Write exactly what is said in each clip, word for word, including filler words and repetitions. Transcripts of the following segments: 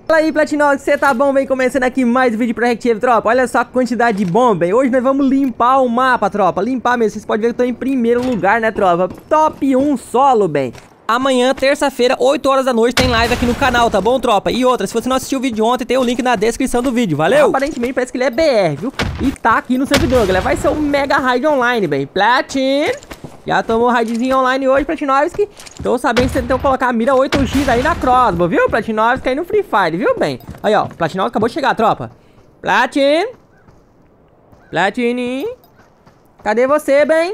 Fala aí, Platinox, você tá bom? Vem começando aqui mais um vídeo pra Reactive, tropa. Olha só a quantidade de bomba, hein? Hoje nós vamos limpar o mapa, tropa. Limpar mesmo, vocês podem ver que eu tô em primeiro lugar, né, tropa? Top um solo, bem. Amanhã, terça-feira, oito horas da noite, tem live aqui no canal, tá bom, tropa? E outra, se você não assistiu o vídeo ontem, tem o link na descrição do vídeo, valeu? Aparentemente parece que ele é B R, viu? E tá aqui no servidor, galera. Vai ser um mega raid online, bem. Platin... Já tomou raidzinho online hoje, Platinovski. Tô sabendo que você tem que colocar a mira oito x aí na crossbow, viu, Platinovski? Aí no Free Fire, viu, bem? Aí, ó, Platinovski acabou de chegar, tropa. Platin. Platini. Cadê você, bem?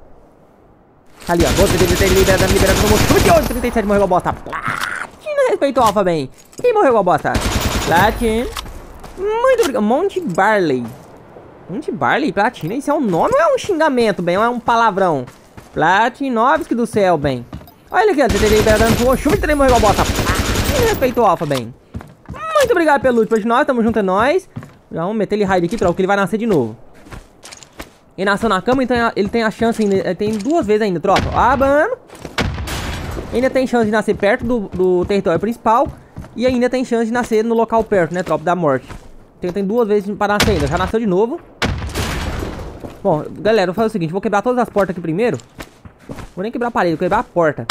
Ali, ó. Você deve ter liberado, liberado todo mundo. trinta e sete morreu com a bosta. Platin, respeito alfa, bem. Quem morreu com a bosta? Platin. Muito obrigado. Monte Barley. Monte Barley, Platina. Isso é um nome ou é um xingamento, bem? Ou é um palavrão? Platinovski do céu, bem. Olha aqui, ó. T T liberando com chuva e trem morreu a bota. Respeito o alfa, bem. Muito obrigado pelo loot, Platinovski. Tamo junto, é nóis. Já vamos meter ele raid aqui, tropa, que ele vai nascer de novo. Ele nasceu na cama, então ele tem a chance ainda. Tem duas vezes ainda, tropa. Ah, mano. Ainda tem chance de nascer perto do, do território principal. E ainda tem chance de nascer no local perto, né, tropa, da morte. Tem, tem duas vezes para nascer ainda. Já nasceu de novo. Bom, galera, eu vou fazer o seguinte. Vou quebrar todas as portas aqui primeiro. Vou nem quebrar a parede, vou quebrar a porta.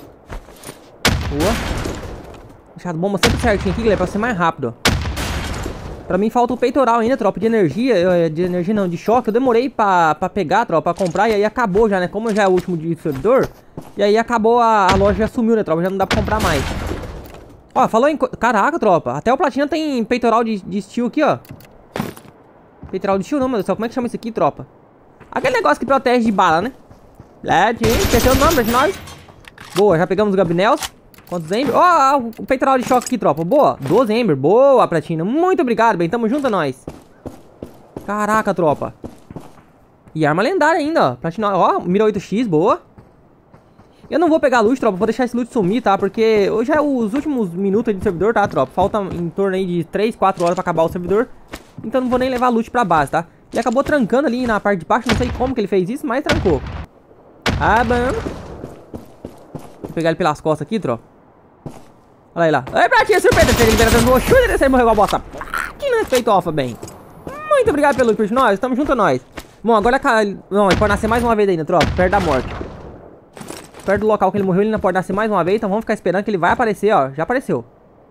Boa. Deixar a bomba sempre certinho aqui, galera, pra ser mais rápido, ó. Pra mim falta o peitoral ainda, tropa, de energia. De energia não, de choque. Eu demorei pra, pra pegar, tropa, pra comprar. E aí acabou já, né? Como já é o último de servidor. E aí acabou, a, a loja já sumiu, né, tropa? Já não dá pra comprar mais. Ó, falou em... Caraca, tropa. Até o Platina tem peitoral de, de steel aqui, ó. Peitoral de steel não, meu Deus do céu. Como é que chama isso aqui, tropa? Aquele negócio que protege de bala, né? Led, esqueceu o nome de nós. Boa, já pegamos o Gabinels. Quantos Ember? Ó, oh, o peitoral de choque aqui, tropa. Boa, doze Ember. Boa, Platina. Muito obrigado, bem. Tamo junto a nós. Caraca, tropa. E arma lendária ainda, ó. Platina, ó, mira oito x, boa. Eu não vou pegar loot, tropa. Vou deixar esse loot sumir, tá? Porque hoje é os últimos minutos de servidor, tá, tropa? Falta em torno aí de três, quatro horas pra acabar o servidor. Então não vou nem levar loot pra base, tá? Ele acabou trancando ali na parte de baixo. Não sei como que ele fez isso, mas trancou. Ah, bom. Vou pegar ele pelas costas aqui, tropa. Olha aí lá. Ei, Pratinha, surpresa. Ele liberando o chute e descer morreu com a bosta. Que não respeito alfa, bem. Muito obrigado pelo loot, nós. Estamos junto a nós. Bom, agora... Não, ele pode nascer mais uma vez ainda, tropa. Perto da morte. Perto do local que ele morreu, ele ainda pode nascer mais uma vez. Então vamos ficar esperando que ele vai aparecer, ó. Já apareceu.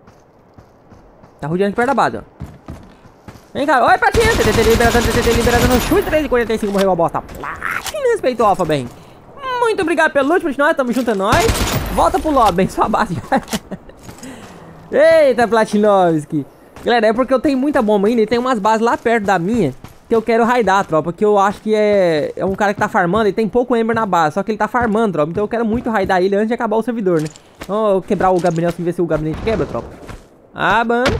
Tá rodeando aqui perto da base, ó. Vem cá. Oi, Pratinha. T T liberando, T T liberando no chute. três e quarenta e cinco morreu com a bosta. Que não respeito alfa, bem. Muito obrigado pelo loot, nós. Tamo junto a nós. Volta pro lobby, bem. Sua base. Eita, Platinovski. Galera, é porque eu tenho muita bomba ainda. E tem umas bases lá perto da minha que eu quero raidar, tropa. Que eu acho que é, é um cara que tá farmando. E tem pouco Ember na base. Só que ele tá farmando, tropa. Então eu quero muito raidar ele antes de acabar o servidor, né? Então eu vou quebrar o gabinete e ver se o gabinete quebra, tropa. Ah, mano.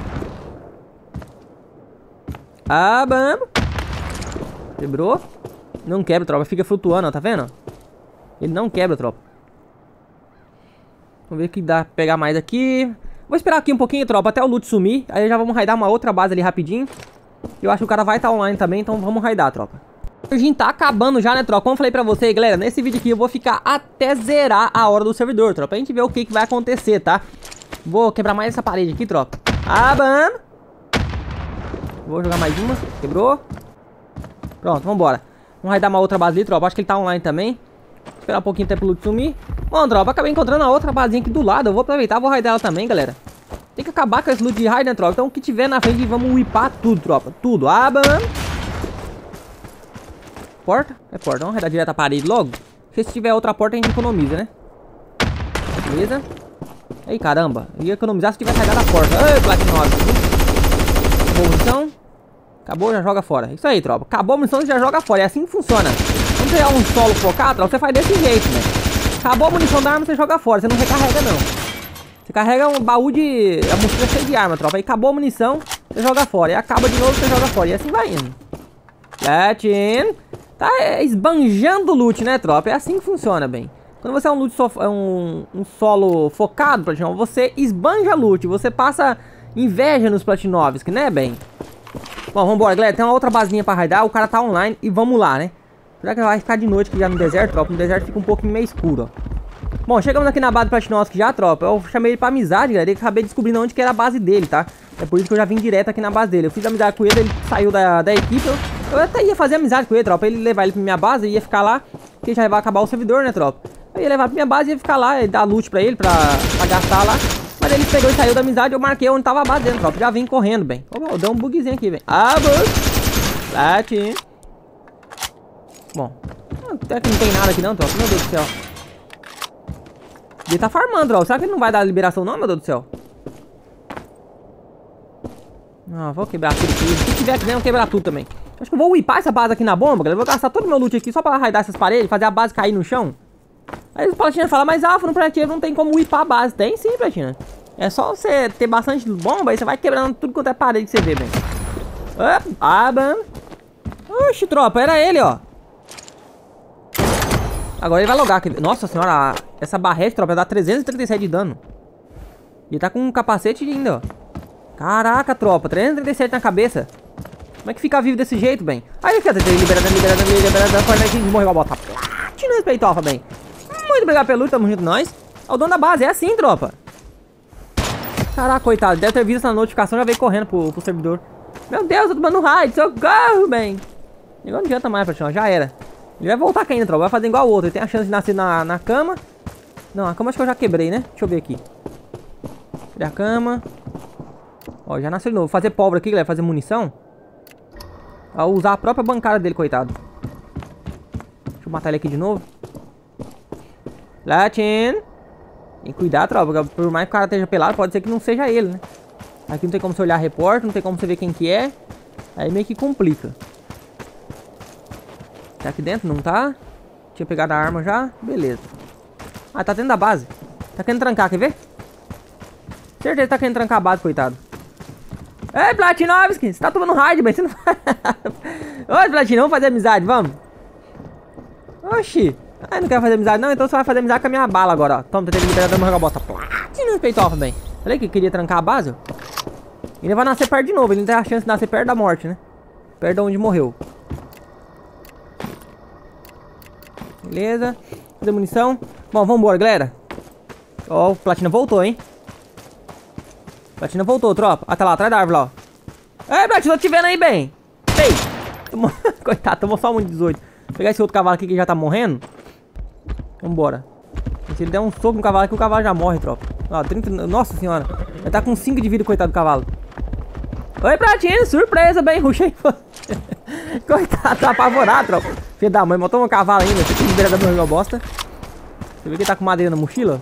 Ah, mano. Quebrou. Não quebra, tropa. Fica flutuando, ó. Tá vendo? Ele não quebra, tropa. Vamos ver o que dá pra pegar mais aqui. Vou esperar aqui um pouquinho, tropa, até o loot sumir. Aí já vamos raidar uma outra base ali rapidinho. Eu acho que o cara vai estar online também, então vamos raidar, tropa. A gente tá acabando já, né, tropa? Como eu falei pra vocês, galera, nesse vídeo aqui eu vou ficar até zerar a hora do servidor, tropa. Pra gente ver o que, que vai acontecer, tá? Vou quebrar mais essa parede aqui, tropa. Ah, mano. Vou jogar mais uma. Quebrou. Pronto, vambora. Vamos raidar uma outra base ali, tropa. Acho que ele tá online também. Esperar um pouquinho até pro loot sumir. Bom, tropa, acabei encontrando a outra basinha aqui do lado. Eu vou aproveitar, vou raidar ela também, galera. Tem que acabar com esse loot de raid, né, tropa? Então o que tiver na frente, vamos whipar tudo, tropa. Tudo. Ah, mano. Porta? É porta. Vamos raidar direto a parede logo. Porque se tiver outra porta, a gente economiza, né? Beleza. Ei, caramba. Eu ia economizar se tivesse raidado a porta. Ei, Platinovski. Boa munição. Acabou, já joga fora. Isso aí, tropa. Acabou a munição, já joga fora. É assim que funciona. Quando você é um solo focado, tropa, você faz desse jeito, né? Acabou a munição da arma, você joga fora. Você não recarrega, não. Você carrega um baú de... A mochila cheia de arma, tropa. Aí acabou a munição, você joga fora. E acaba de novo, você joga fora. E assim vai indo. Latin. Tá esbanjando o loot, né, tropa? É assim que funciona, bem. Quando você é um loot so... um... um solo focado, Platinovski, você esbanja loot. Você passa inveja nos Platinovski, né, bem? Bom, vambora, galera. Tem uma outra basinha pra raidar. O cara tá online e vamos lá, né? Será que vai ficar de noite aqui já no deserto, tropa? No deserto fica um pouquinho meio escuro, ó. Bom, chegamos aqui na base do Platinovski já, tropa. Eu chamei ele pra amizade, galera. E acabei descobrindo onde que era a base dele, tá? É por isso que eu já vim direto aqui na base dele. Eu fiz amizade com ele, ele saiu da, da equipe. Eu, eu até ia fazer amizade com ele, tropa. Ele levar ele pra minha base e ia ficar lá. Porque já vai acabar o servidor, né, tropa? Eu ia levar pra minha base e ia ficar lá e dar loot pra ele, pra, pra gastar lá. Mas ele pegou e saiu da amizade. Eu marquei onde tava a base dele, tropa. Já vim correndo, bem. Oh, deu um bugzinho aqui, velho. Ah, bug. Late. Bom. Até que não tem nada aqui não, tropa. Meu Deus do céu. Ele tá farmando, ó. Será que ele não vai dar liberação não, meu Deus do céu? Não, vou quebrar tudo aqui. Se tiver aqui, eu vou quebrar tudo também. Acho que eu vou whipar essa base aqui na bomba, galera. Eu vou gastar todo o meu loot aqui só pra raidar essas paredes, fazer a base cair no chão. Aí os Platina falam, mas Alfa, no Prativo não tem como whipar a base. Tem sim, Platina. É só você ter bastante bomba, aí você vai quebrando tudo quanto é parede que você vê, bem. Ah, bam. Oxi, tropa, era ele, ó. Agora ele vai logar aqui. Nossa senhora, essa barrete, tropa, dá trezentos e trinta e sete de dano. E ele tá com um capacete ainda, ó. Caraca, tropa, trezentos e trinta e sete na cabeça. Como é que fica vivo desse jeito, bem? Aí ele fica liberando, liberando, liberando, liberando, morreu a bota. Te não respeitou, Alfa, bem. Muito obrigado pelo luto, tamo junto nós. É o dono da base, é assim, tropa. Caraca, coitado, deve ter visto essa notificação, já veio correndo pro, pro servidor. Meu Deus, eu tô tomando raid, socorro, bem. Agora não adianta mais, Platinão, já era. Ele vai voltar caindo, tropa, vai fazer igual o outro. Ele tem a chance de nascer na, na cama. Não, a cama acho que eu já quebrei, né? Deixa eu ver aqui. Cadê a cama? Ó, já nasceu de novo. Vou fazer pólvora aqui, galera, fazer munição. Vou usar a própria bancada dele, coitado. Deixa eu matar ele aqui de novo. Latin. Tem que cuidar, tropa, por mais que o cara esteja pelado, pode ser que não seja ele, né? Aqui não tem como você olhar repórter, não tem como você ver quem que é. Aí meio que complica. Tá aqui dentro? Não tá? Tinha pegado a arma já? Beleza. Ah, tá dentro da base. Tá querendo trancar, quer ver? Certeza que tá querendo trancar a base, coitado. Ei, Platinovski, você tá tomando raid, mas você não vai... Oi, Platino, vamos fazer amizade, vamos? Oxi. Ah, não quero fazer amizade não, então você vai fazer amizade com a minha bala agora, ó. Toma, tá liberando uma bosta. Platino, respeitou, bem. Falei que queria trancar a base, ó. Ele vai nascer perto de novo, ele não tem a chance de nascer perto da morte, né? Perto de onde morreu. Beleza. Fazer munição. Bom, vambora, galera. Ó, o Platina voltou, hein? Platina voltou, tropa. Ah, tá lá, atrás da árvore, lá, ó. Ei, Platina, tô te vendo aí, bem. Ei. Tomou... Coitado, tomou só um de dezoito. Vou pegar esse outro cavalo aqui que já tá morrendo. Vambora. Se ele der um soco no cavalo aqui, o cavalo já morre, tropa. Ó, trinta... Nossa senhora. Ele tá com cinco de vida, coitado do cavalo. Oi, Platina, surpresa, bem. Ruxei. Coitado, tá apavorado, tropa. Filho da mãe, botou um cavalo ainda. Você tem que liberar da minha bosta. Você vê que ele tá com madeira na mochila?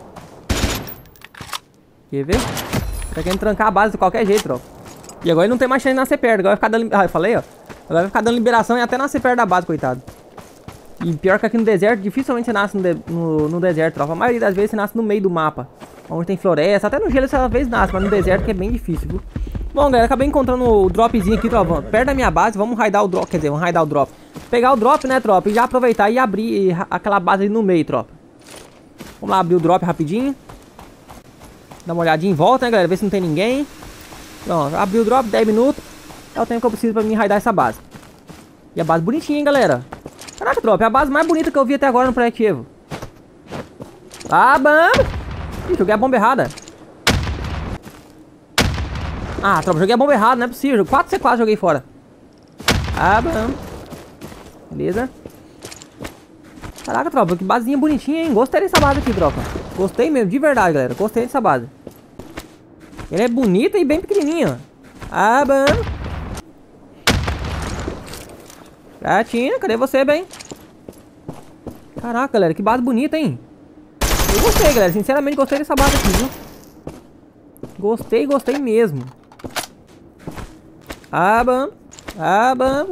Quer ver? Tá querendo trancar a base de qualquer jeito, tropa. E agora ele não tem mais chance de nascer perto. Agora vai ficar dando... Ah, eu falei, ó. Agora vai ficar dando liberação e até nascer perto da base, coitado. E pior que aqui no deserto, dificilmente você nasce no, de... no... no deserto, tropa. A maioria das vezes você nasce no meio do mapa. Onde tem floresta. Até no gelo você às vezes nasce, mas no deserto que é bem difícil, viu? Bom, galera, acabei encontrando o dropzinho aqui, tropa. Perto da minha base, vamos raidar o drop. Quer dizer, vamos raidar o drop. Pegar o drop, né, tropa? E já aproveitar e abrir aquela base ali no meio, tropa. Vamos lá abrir o drop rapidinho. Dá uma olhadinha em volta, né, galera? Ver se não tem ninguém. Pronto, abriu o drop, dez minutos. É o tempo que eu preciso pra mim raidar essa base. E a base bonitinha, hein, galera? Caraca, tropa, é a base mais bonita que eu vi até agora no Proativo. Ah, bam! Ih, joguei a bomba errada. Ah, tropa, joguei a bomba errada, não é possível. quatro C quatro joguei fora. Ah, bam. Beleza. Caraca, tropa, que basezinha bonitinha, hein? Gostei dessa base aqui, tropa. Gostei mesmo, de verdade, galera. Gostei dessa base. Ela é bonita e bem pequenininha. Ah, bam. Gatinha, cadê você, bem? Caraca, galera, que base bonita, hein? Eu gostei, galera. Sinceramente, gostei dessa base aqui, viu? Gostei, gostei mesmo. Ah, bam. Ah, bam.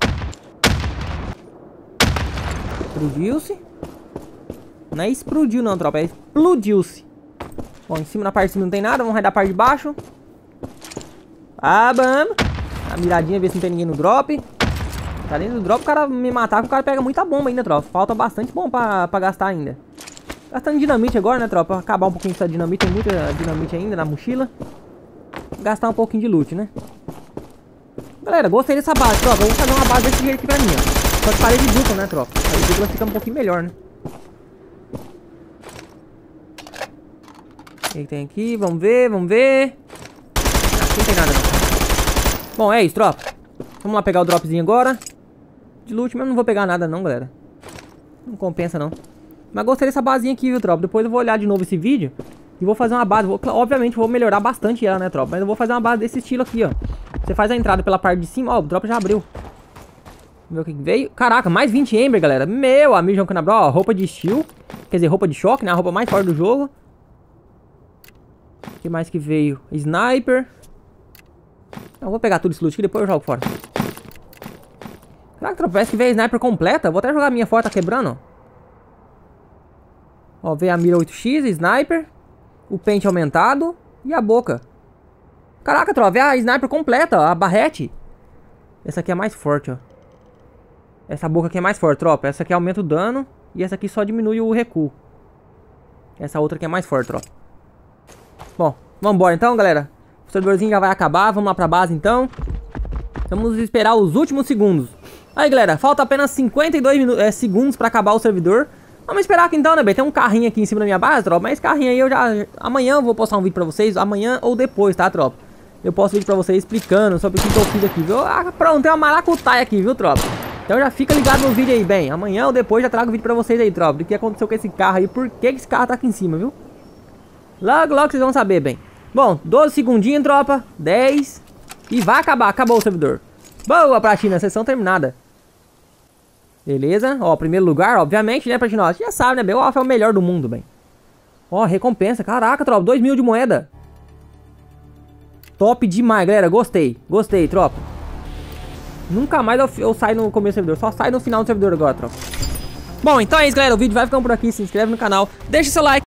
Explodiu-se. Não é explodiu não, tropa. É explodiu-se. Bom, em cima, na parte de cima não tem nada. Vamos raidar a parte de baixo. Ah, bam. A miradinha, ver se não tem ninguém no drop. Tá dentro do drop, o cara me matar, o cara pega muita bomba ainda, tropa. Falta bastante bomba pra, pra gastar ainda. Gastando dinamite agora, né, tropa? Pra acabar um pouquinho dessa dinamite. Tem muita dinamite ainda na mochila. Gastar um pouquinho de loot, né? Galera, gostei dessa base, tropa. Eu vou fazer uma base desse jeito aqui pra mim, ó. Só que parede dupla, né, tropa? A parede dupla fica um pouquinho melhor, né? O que tem aqui? Vamos ver, vamos ver. Aqui não tem nada não. Bom, é isso, tropa. Vamos lá pegar o dropzinho agora. De loot mesmo não vou pegar nada não, galera. Não compensa não. Mas gostei dessa basinha aqui, viu, tropa? Depois eu vou olhar de novo esse vídeo e vou fazer uma base. Vou, obviamente vou melhorar bastante ela, né, tropa? Mas eu vou fazer uma base desse estilo aqui, ó. Você faz a entrada pela parte de cima. Ó, o drop já abriu. Vamos ver o que veio. Caraca, mais vinte Ember, galera. Meu amigo, João Canabral, ó. Roupa de steel. Quer dizer, roupa de choque, né? A roupa mais forte do jogo. O que mais que veio? Sniper. Não, vou pegar tudo esse loot aqui, depois eu jogo fora. Caraca, tropa, parece que veio a sniper completa. Vou até jogar a minha fora, tá quebrando. Ó, veio a mira oito x, sniper. O pente aumentado. E a boca. Caraca, tropa, veio a sniper completa, ó, a barrete. Essa aqui é mais forte, ó. Essa boca aqui é mais forte, tropa. Essa aqui aumenta o dano. E essa aqui só diminui o recuo. Essa outra aqui é mais forte, tropa. Bom, vambora então, galera. O servidorzinho já vai acabar. Vamos lá pra base então. Vamos esperar os últimos segundos. Aí, galera, falta apenas cinquenta e dois é, segundos pra acabar o servidor. Vamos esperar aqui então, né, bem? Tem um carrinho aqui em cima da minha base, tropa. Mas esse carrinho aí eu já... Amanhã eu vou postar um vídeo pra vocês. Amanhã ou depois, tá, tropa? Eu posto vídeo pra vocês explicando sobre o que eu fiz aqui, viu? Ah, pronto, tem uma maracutaia aqui, viu, tropa? Então já fica ligado no vídeo aí, bem. Amanhã ou depois já trago vídeo pra vocês aí, tropa. Do que aconteceu com esse carro aí. Por que esse carro tá aqui em cima, viu? Logo, logo vocês vão saber, bem. Bom, doze segundinhos, tropa. dez. E vai acabar. Acabou o servidor. Boa, Platina. Sessão terminada. Beleza. Ó, primeiro lugar, obviamente, né, Platina? Você já sabe, né, bem? O Alpha é o melhor do mundo, bem. Ó, recompensa. Caraca, tropa. dois mil de moeda. Top demais, galera. Gostei. Gostei, tropa. Nunca mais eu, eu saio no começo do servidor. Só sai no final do servidor agora, tropa. Bom, então é isso, galera. O vídeo vai ficando por aqui. Se inscreve no canal. Deixa seu like.